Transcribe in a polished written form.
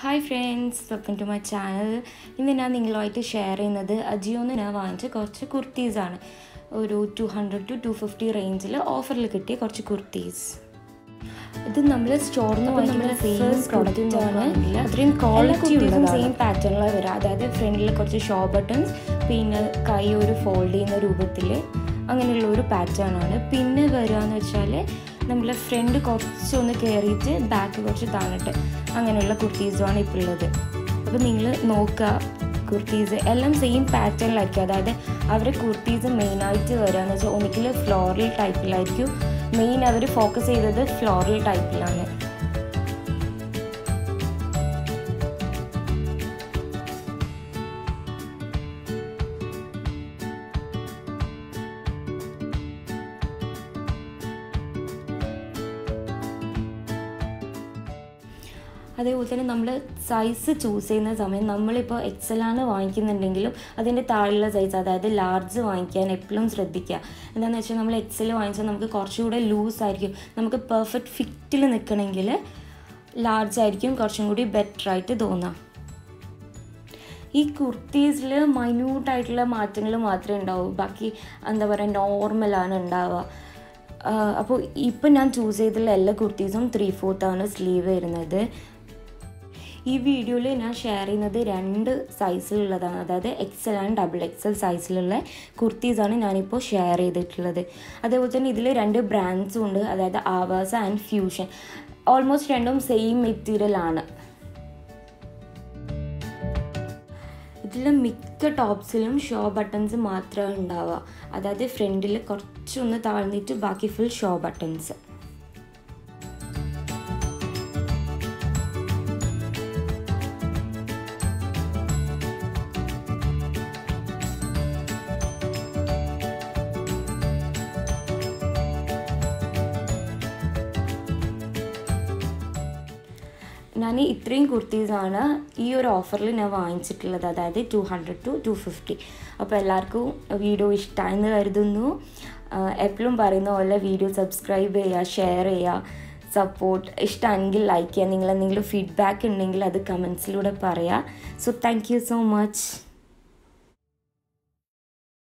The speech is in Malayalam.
Hi friends, welcome to my channel. ഇന്ന് ഞാൻ നിങ്ങളുമായിട്ട് ഷെയർ ചെയ്യുന്നത് അജിയോന്ന് ഞാൻ വാങ്ങിച്ച കുറച്ച് കുർത്തീസ് ആണ്. ഒരു 200 to 250 റേഞ്ചിൽ ഓഫറിൽ കിട്ടിയ കുറച്ച് കുർത്തീസ്. ഇത് നമ്മൾ സ്റ്റോറിൽ നിന്ന് വാങ്ങിക്കുന്ന സെയിം പ്രോഡക്റ്റ് ആണ്. അത്രയും ക്വാളിറ്റി ഉള്ളതാണ്. സെയിം പാറ്റേണിലാണ് വരിക. അതായത് ഫ്രണ്ടിൽ കുറച്ച് ഷോ ബട്ടൺസ്, പിന്നെ കൈ ഒരു ഫോൾഡ് ചെയ്യുന്ന രൂപത്തിൽ അങ്ങനെയുള്ള ഒരു പാറ്റേൺ ആണ്. പിന്നെ വരികയെന്ന് വെച്ചാൽ നമ്മൾ ഫ്രണ്ട് കുറച്ചൊന്ന് കയറിയിട്ട് ബാക്ക് കുറച്ച് താണിട്ട് അങ്ങനെയുള്ള കുർത്തീസുമാണ് ഇപ്പോൾ ഉള്ളത്. അപ്പോൾ നിങ്ങൾ നോക്കുക, കുർത്തീസ് എല്ലാം സെയിം പാറ്റേണിലായിരിക്കും. അതായത് അവരുടെ കുർത്തീസ് മെയിനായിട്ട് വരികയെന്ന് വെച്ചാൽ ഒന്നിക്കിൽ ഫ്ലോറൽ ടൈപ്പിലായിരിക്കും. മെയിൻ അവർ ഫോക്കസ് ചെയ്തത് ഫ്ലോറൽ ടൈപ്പിലാണ്. അതേപോലെ തന്നെ നമ്മൾ സൈസ് ചൂസ് ചെയ്യുന്ന സമയം നമ്മളിപ്പോൾ എക്സലാണ് വാങ്ങിക്കുന്നുണ്ടെങ്കിലും അതിൻ്റെ താഴെയുള്ള സൈസ്, അതായത് ലാർജ് വാങ്ങിക്കാൻ എപ്പോഴും ശ്രദ്ധിക്കുക. എന്താണെന്ന് വെച്ചാൽ നമ്മൾ എക്സൽ വാങ്ങിച്ചാൽ നമുക്ക് കുറച്ചുകൂടെ ലൂസ് ആയിരിക്കും. നമുക്ക് പെർഫെക്റ്റ് ഫിറ്റിൽ നിൽക്കണമെങ്കിൽ ലാർജ് ആയിരിക്കും കുറച്ചും കൂടി ബെറ്ററായിട്ട് തോന്നാം. ഈ കുർത്തീസിൽ മൈന്യൂട്ടായിട്ടുള്ള മാറ്റങ്ങൾ മാത്രമേ ഉണ്ടാവൂ. ബാക്കി എന്താ പറയുക, നോർമലാണ് ഉണ്ടാവുക. അപ്പോൾ ഇപ്പം ഞാൻ ചൂസ് ചെയ്തിട്ടുള്ള എല്ലാ കുർത്തീസും 3/4 സ്ലീവ് വരുന്നത്. ഈ വീഡിയോയിൽ ഞാൻ ഷെയർ ചെയ്യുന്നത് 2 സൈസിലുള്ളതാണ്. അതായത് XL ആൻഡ് XXL സൈസിലുള്ള കുർത്തീസാണ് ഞാനിപ്പോൾ ഷെയർ ചെയ്തിട്ടുള്ളത്. അതേപോലെ തന്നെ ഇതിൽ 2 ബ്രാൻഡ്സും ഉണ്ട്. അതായത് ആവാസ ആൻഡ് ഫ്യൂഷൻ. ഓൾമോസ്റ്റ് രണ്ടും സെയിം മെറ്റീരിയലാണ്. ഇതിൽ മിക്ക ടോപ്സിലും ഷോ ബട്ടൺസ് മാത്രമേ ഉണ്ടാവുക. അതായത് ഫ്രണ്ടിൽ കുറച്ചൊന്ന് താഴ്ന്നിട്ട് ബാക്കി ഫുൾ ഷോ ബട്ടൺസ്. ഞാൻ ഇത്രയും കുർത്തീസാണ് ഈ ഒരു ഓഫറിൽ ഞാൻ വാങ്ങിച്ചിട്ടുള്ളത്. അതായത് 200 to 250. അപ്പോൾ എല്ലാവർക്കും വീഡിയോ ഇഷ്ടമായെന്ന് കരുതുന്നു. എപ്പോഴും പറയുന്ന പോലെ വീഡിയോ സബ്സ്ക്രൈബ് ചെയ്യുക, ഷെയർ ചെയ്യുക, സപ്പോർട്ട്. ഇഷ്ടമാണെങ്കിൽ ലൈക്ക് ചെയ്യുക. നിങ്ങൾ എന്തെങ്കിലും ഫീഡ്ബാക്ക് ഉണ്ടെങ്കിൽ അത് കമൻസിലൂടെ പറയുക. So thank you so much.